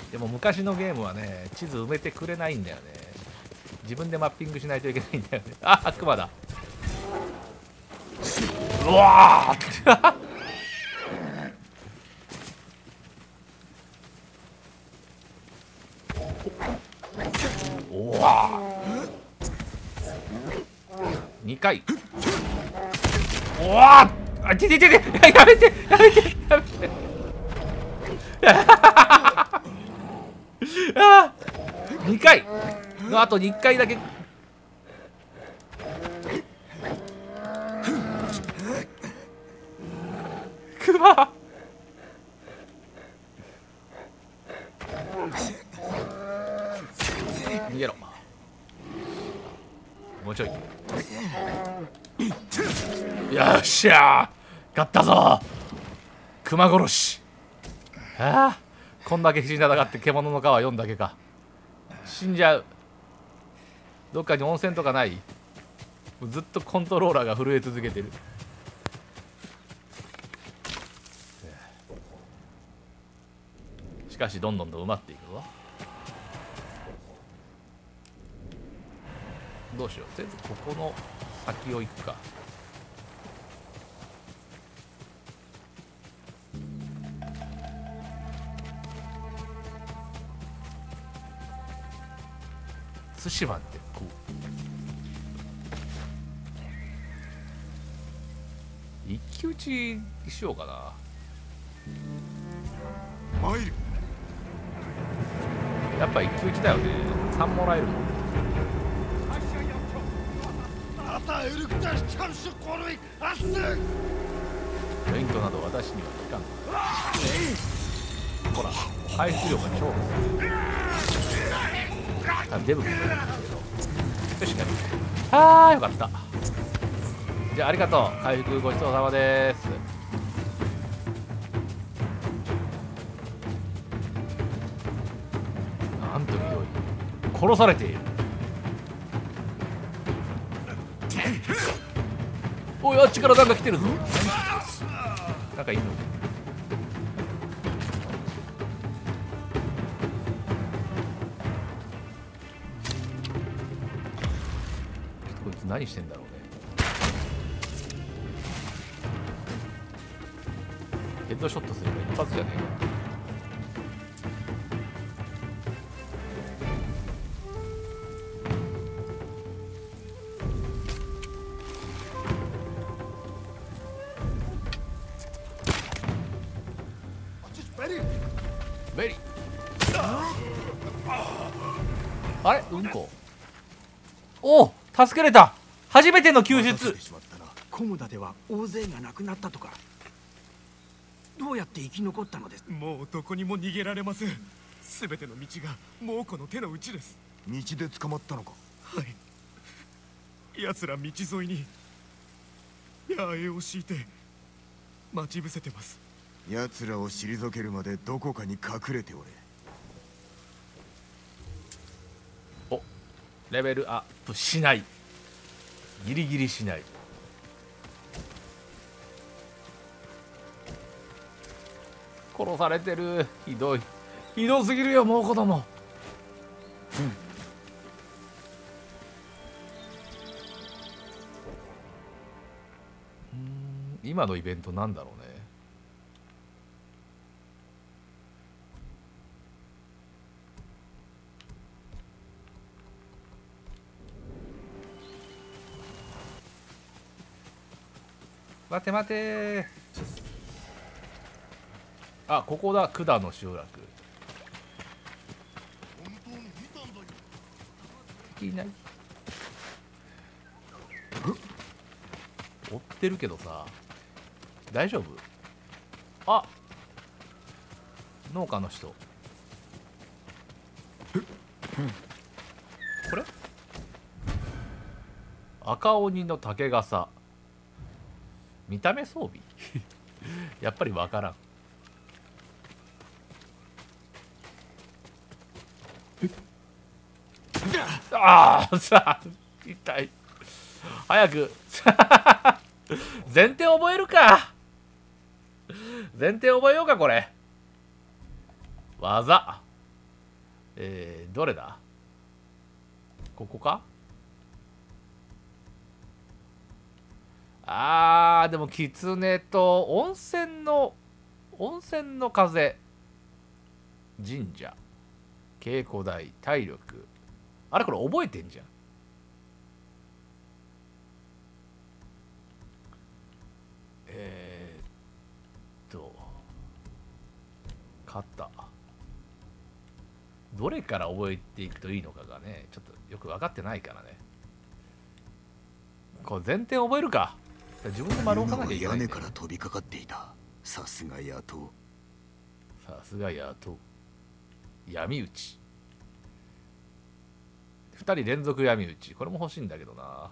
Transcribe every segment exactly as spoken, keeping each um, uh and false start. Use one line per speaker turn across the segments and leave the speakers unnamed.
でも昔のゲームはね地図埋めてくれないんだよね。自分でマッピングしないといけないんだよね。あ、クマだ。うわーおわにかい。おわあ、てててて、やめてやめてやめてあにかいのあとにかいだけ。クマ逃げろ。もうちょい。よっしゃー勝ったぞ熊殺し。ああこんだけ必死に戦って獣の皮よんだけか。死んじゃう。どっかに温泉とかない？ずっとコントローラーが震え続けてる。しかしどんどんと埋まっていくぞ。どうしよう。とりあえずここの先を行くか。対馬ってこう一騎打ちにしようかな。
参る。
やっぱ一騎打ちだよね。さんもらえるもん。メイントなど私には効かん。ほら回復量が超あデブ君もいるんだけど。よしああよかった。じゃあありがとう。回復ごちそうさまです。なんとひどい。殺されている。おいあっちからなんか来てるぞ。なんかいいの。こいつ何してんだろうね。ヘッドショットすれば一発じゃねえか。ベリーあれうんこ。おお助けれた。初めての救出。
コムダでは大勢が亡くなったとか。どうやって生き残ったのです？
もうどこにも逃げられません。すべての道が猛虎の手の内です。
道で捕まったのか？
はい。奴ら道沿いに野営を敷いて待ち伏せてます。
奴らを退けるまでどこかに隠れておれ。
おレベルアップしない。ギリギリしない。殺されてる。ひどい。ひどすぎるよもう子供。うん今のイベントなんだろうね。待て待て。あ、ここだ。管の集落。いない。追ってるけどさ大丈夫？あ、農家の人。これ赤鬼の竹笠。見た目装備やっぱり分からん。ああさあ痛い。早く前提覚えるか。前提覚えようか。これ技えー、どれだ？ここか？あー、でも狐と温泉の温泉の風、神社、稽古台、体力。あれこれ覚えてんじゃん。えー、っと勝った。どれから覚えていくといいのかがね、ちょっとよく分かってないからね。これ前提覚えるか。自分で丸置かなきゃいけない、ね、
屋根から飛びかかっていた。さすが野党。
さすが野党。闇討ち。ふたり連続闇討ち。これも欲しいんだけどな。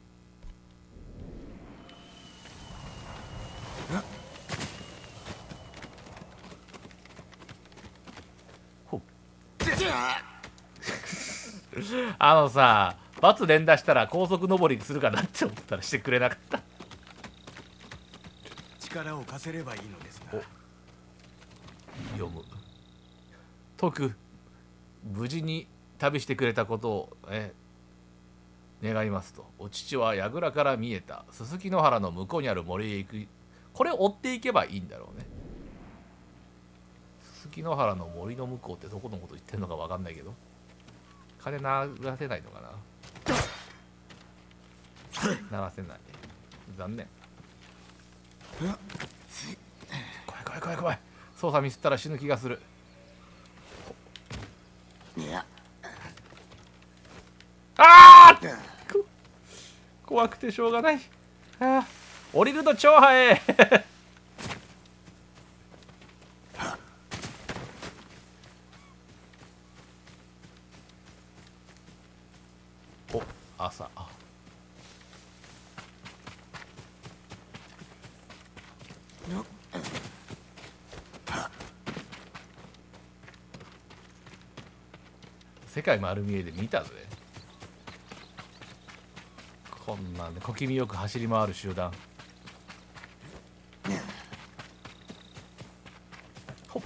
ほっあのさ、罰連打したら高速登りするかなって思ったらしてくれなかった。
力を貸せればいいのですが。
読む。徳、無事に旅してくれたことを、え願いますと。お父は櫓から見えたすすきの原の向こうにある森へ行く。これを追っていけばいいんだろうね。すすきの原の森の向こうってどこのこと言ってんのか分かんないけど、金流せないのかな。流せない。残念。怖い怖い怖い怖い。操作ミスったら死ぬ気がする。ああ怖くてしょうがない。ああ降りると超早い。お朝。世界丸見えで見たぜ。こんなんで小気味よく走り回る集団。ほっ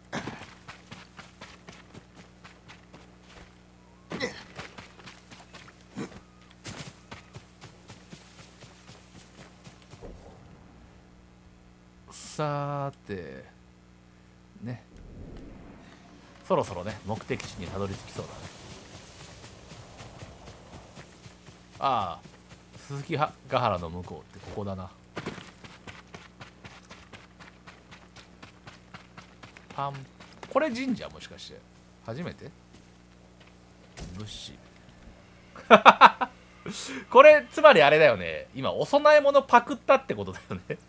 さーてね、そろそろね目的地にたどり着きそうだね。ああ鈴木ヶ原の向こうってここだな。パン、これ神社もしかして初めて？物資これつまりあれだよね、今お供え物パクったってことだよね。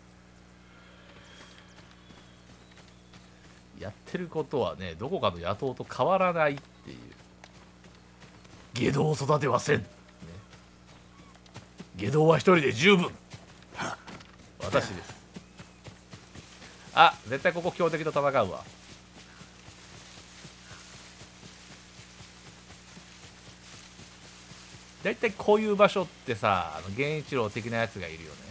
やってることはね、どこかの野党と変わらないっていう。下道を育てはせん、ね、下道は一人で十分。私です。あ、絶対ここ強敵と戦うわ。だいたいこういう場所ってさ、あの源一郎的なやつがいるよね。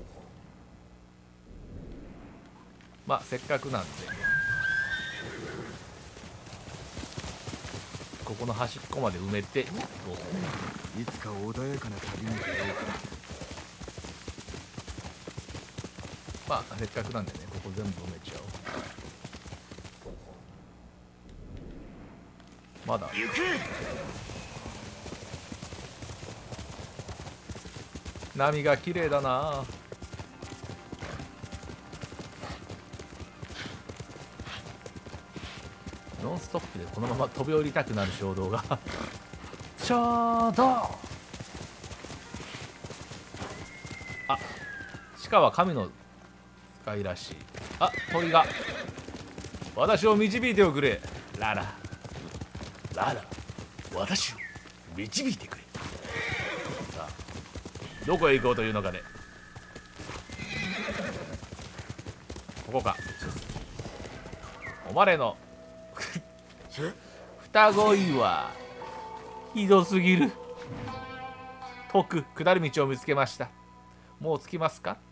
まあせっかくなんでここの端っこまで埋めて、どうぞ。
いつか穏やかな旅に出ようか。
まあせっかくなんでね、ここ全部埋めちゃおう。まだ波が綺麗だな。ノンストップでこのまま飛び降りたくなる衝動がちょうど。あ、鹿は神の使いらしい。あ、鳥が私を導いておくれ。ララララ、私を導いてくれ。さあどこへ行こうというのかね。ここか。おまれの双子岩ひどすぎる。遠く下る道を見つけました。もう着きますか。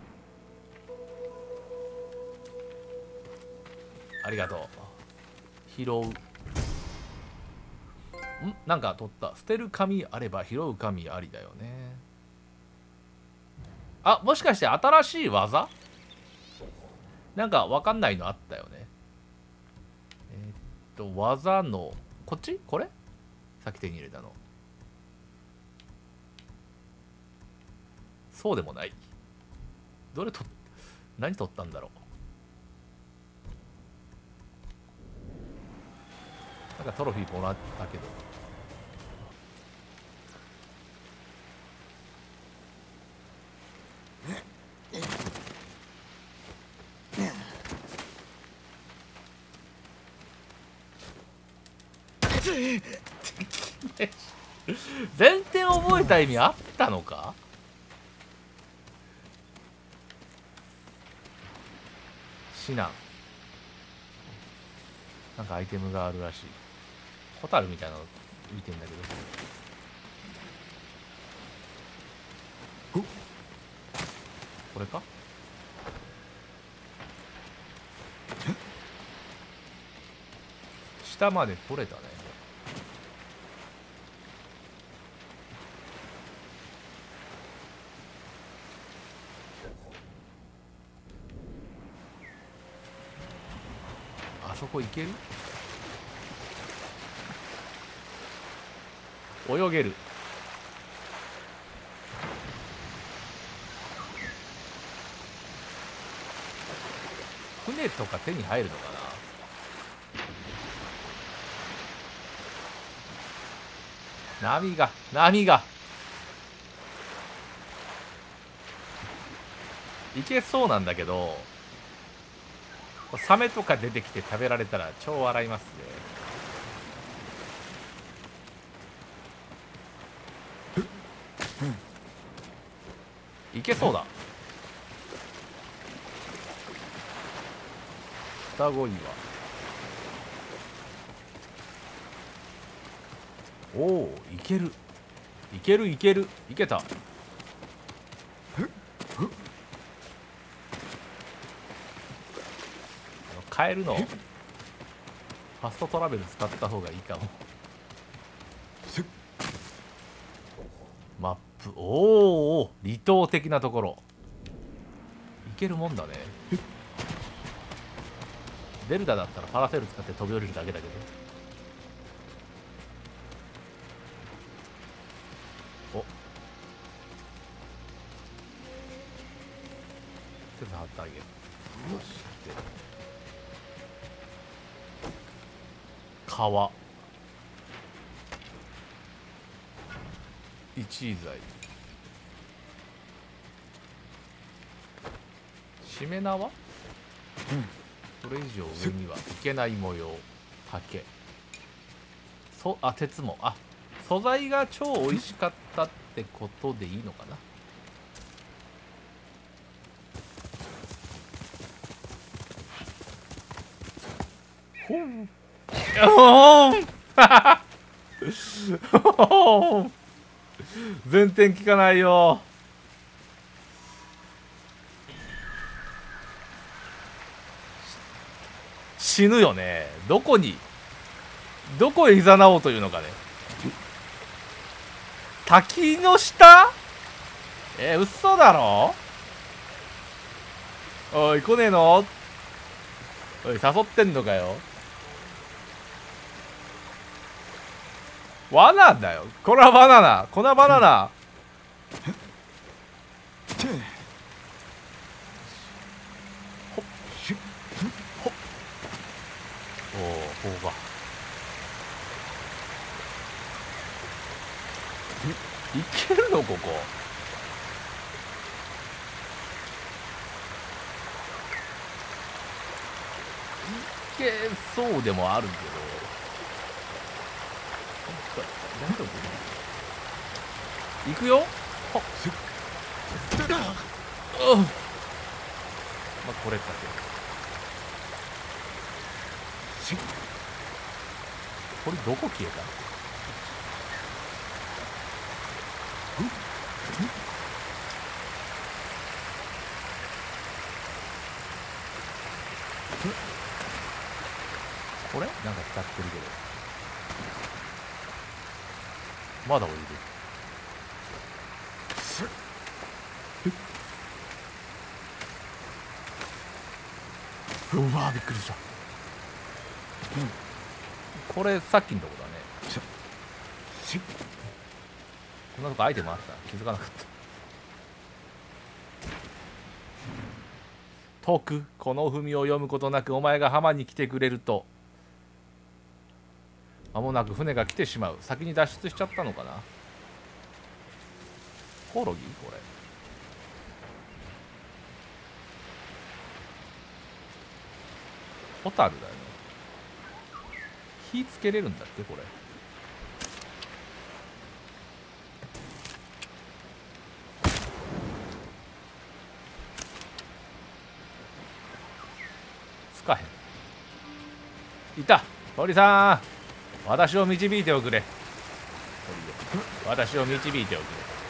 ありがとう。 拾う。んなんか取った。捨てる紙あれば拾う紙ありだよね。あ、もしかして新しい技なんかわかんないのあったよね。えー、っと技のこっちこれさっき手に入れたの。そうでもない。どれと何取ったんだろう。なんかトロフィーもらったけど。前転覚えた意味あったのか。指南なんかアイテムがあるらしい。ホタルみたいなの見てんだけど、これか。下まで取れたね。あそこ行ける？泳げる。船とか手に入るのかな。波が波がいけそうなんだけど、サメとか出てきて食べられたら超笑いますね。いけそうだ。双子岩。おお、いけるいけるいけるいけた。カエルのファストトラベル使った方がいいかも。マップ、おお、離島的なところいけるもんだね。デルタだったらパラセール使って飛び降りるだけだけど。お、手伝ってあげる。そして川、一位材、しめ縄、うん、それ以上上にはいけない模様。竹、そあ鉄も、あ素材が超美味しかったってことでいいのかな。ほう全転効かないよ。死ぬよね。どこにどこへいざなおうというのかね。滝の下？えー、嘘だろ。おい来ねえの。おい誘ってんのかよ。罠だよ。これはバナナ。これはバナナ。ほっほっ。おお、ここか。いけるのここ。いけそうでもあるけど。行くよ。はっ、うん、まあこれだけ。これどこ消えた？ これなんか使ってるけどまだ降りる。うわーびっくりした、うん、これさっきのとこだね。こんなとこアイテムあった、気づかなかった。徳、この文を読むことなくお前が浜に来てくれると。間もなく船が来てしまう。先に脱出しちゃったのかな。コオロギこれ。ホタルだよね。火つけれるんだっけこれ。つかへん。いた鳥さん、私を導いておくれ。私を導いておくれ。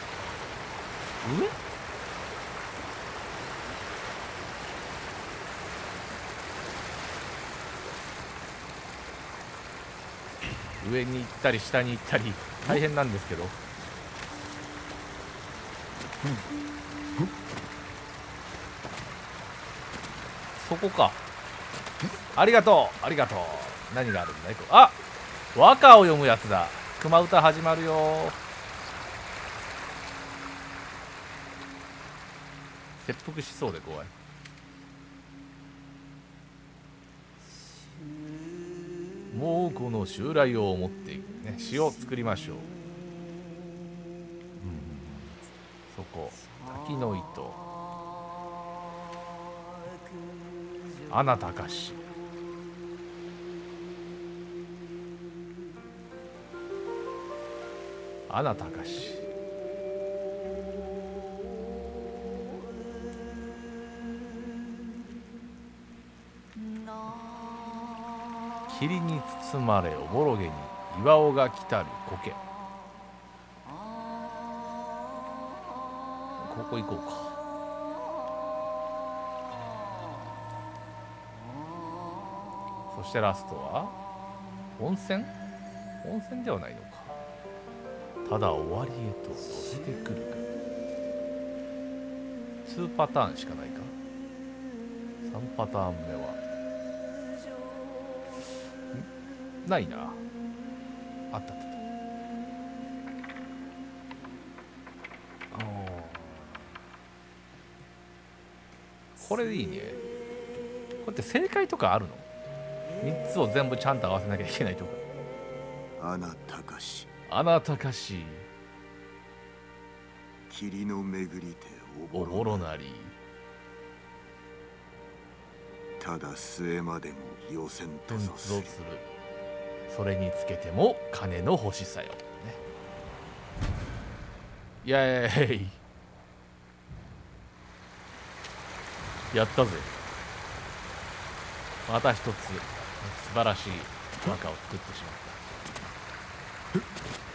上上に行ったり下に行ったり大変なんですけど、そこか。ありがとうありがとう。何があるんだい。あ、和歌を読むやつだ。熊歌始まるよ。切腹しそうで怖い。もうこの襲来を思っていくね。詩を作りましょう。うん、そこ滝の糸、あなたかし。あなたかし。霧に包まれおぼろげに岩尾が来たる苔。ここ行こうか。そしてラストは温泉。温泉ではないのか。ただ終わりへと乗せてくるか。にパターンしかないか。さんパターン目はないな。あったあった。これでいいね。これって正解とかあるの？みっつを全部ちゃんと合わせなきゃいけないとか。
あなたかし。
あなたかし。
霧の巡りて
おぼろなり。
ただ末までも予選とぞする。
それにつけても金の欲しさよ、ね、イエーイ。やったぜ。また一つ素晴らしい和歌を作ってしまった。